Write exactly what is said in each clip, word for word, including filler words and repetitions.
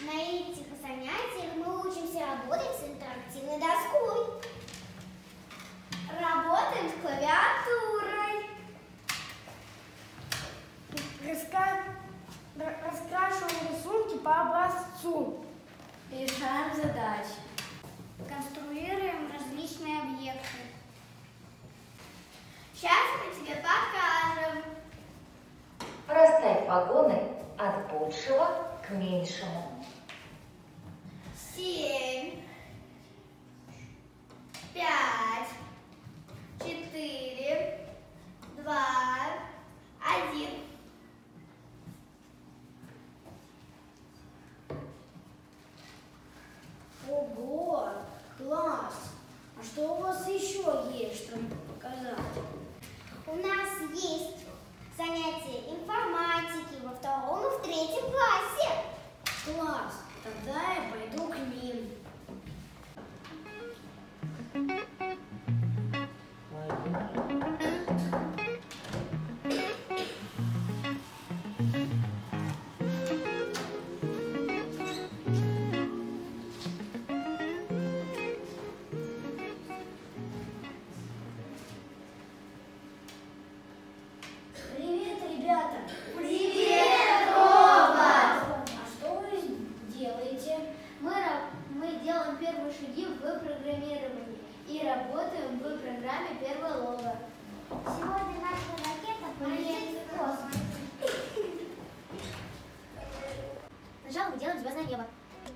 На этих занятиях мы учимся работать с интерактивной доской. Работаем с клавиатурой. Раска... Раскрашиваем рисунки по образцу. Решаем задачи. Конструируем различные объекты. Сейчас мы тебе покажем. Расставь погоны от большего к меньшему. Семь, пять, четыре, два, один. Ого, класс! А что у вас еще есть, чтобы показать? У нас есть занятия информатики во втором и в третьем классе. Класс! Тогда я пойду к ним. Привет, ребята! Привет, робот! А что вы делаете? Мы, раб- мы делаем первые шаги в программировании и работаем в программе «Первое лого». Сегодня наша ракета полетит в космос. Сначала мы делаем звездное небо.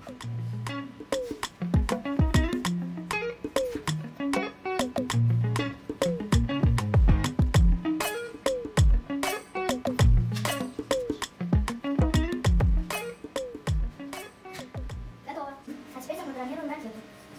Готово. А теперь запрограммируем ракету.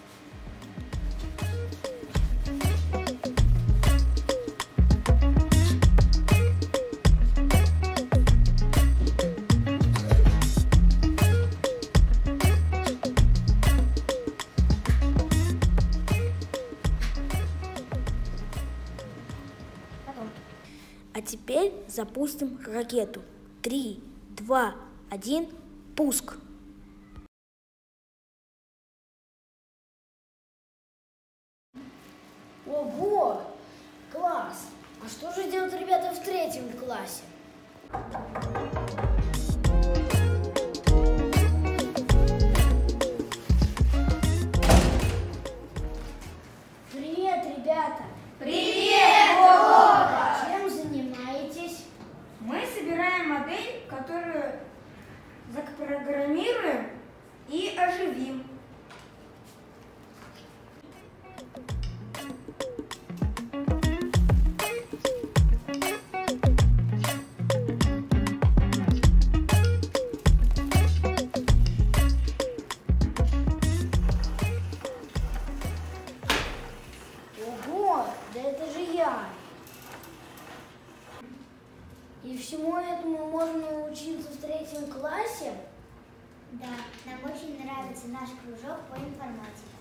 А теперь запустим ракету. Три, два, один, пуск. Ого, класс! А что же делают ребята в третьем классе? Привет, ребята! Привет, Чем занимаетесь? Мы собираем модель, которую запрограммируем и оживим. Ого, да это же я! И всему этому можно учиться в третьем классе? Да, нам очень нравится наш кружок по информатике.